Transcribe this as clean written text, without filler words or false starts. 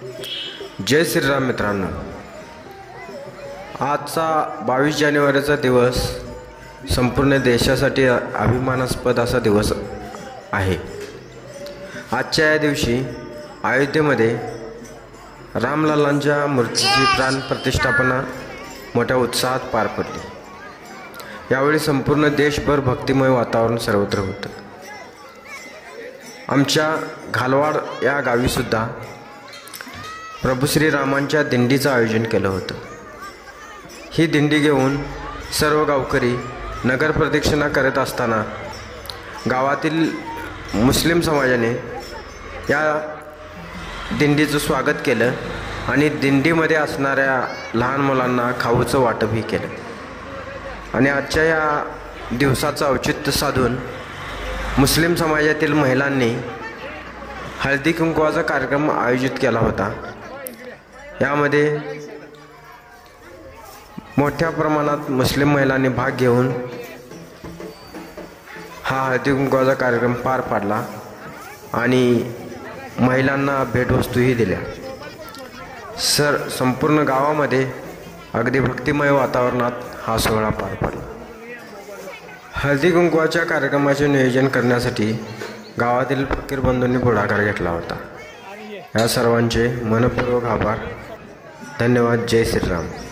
जय श्रीराम मित्रांनो, आजचा 22 जानेवारीचा दिवस संपूर्ण देशासाठी अभिमानास्पद असा दिवस आहे। आजच्या या दिवशी अयोध्येमध्ये रामलल्लांच्या मूर्तीची प्राण प्रतिष्ठापना मोठ्या उत्साहात पार पडली। यावेळी संपूर्ण देशभर भक्तिमय वातावरण सर्वत्र होतं। आमच्या घालवाड या गावी सुद्धा प्रभू श्रीरामांच्या दिंडीचं आयोजन केलं होतं। ही दिंडी घेऊन सर्व गावकरी नगर प्रदक्षिणा करत असताना गावातील मुस्लिम समाजाने या दिंडीचं स्वागत केलं आणि दिंडीमध्ये असणाऱ्या लहान मुलांना खाऊचं वाटपही केलं। आणि आजच्या या दिवसाचं औचित्य साधून मुस्लिम समाजातील महिलांनी हळदी कुंकवाचा कार्यक्रम आयोजित केला होता। यामध्ये मोठ्या प्रमाणात मुस्लिम महिलांनी भाग घेऊन हा हळदी कुंकवाचा कार्यक्रम पार पाडला आणि महिलांना भेटवस्तूही दिल्या। संपूर्ण गावामध्ये अगदी भक्तिमय वातावरणात हा सोहळा पार पडला। हळदी कुंकवाच्या कार्यक्रमाचे नियोजन करण्यासाठी गावातील फकीर बंधूंनी पुढाकार घेतला होता। या सर्वांचे मनपूर्वक आभार। धन्यवाद। जय श्रीराम।